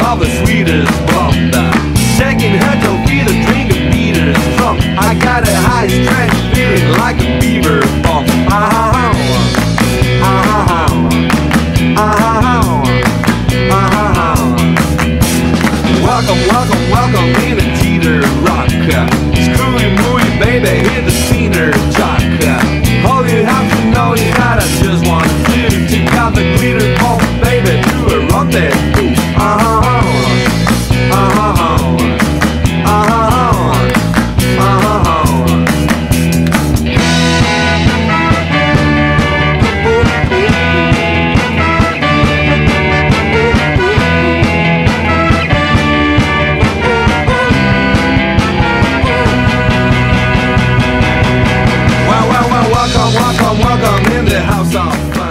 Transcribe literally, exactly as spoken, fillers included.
of the sweetest bump. Shaking head to feel the drink of beaters trump. I got a high strength feeling like a beaver bump. Ah, ah, ah, ah, ah. Welcome, welcome, welcome in a teeter rock. Screwy mooey baby, hit the scener jock. All you have to know is that I just want to take out the glitter pump, baby, do a rendezvous. Uh-huh, uh-huh, uh-huh, uh-huh. Well, well, well, welcome, welcome, welcome in the house of fun.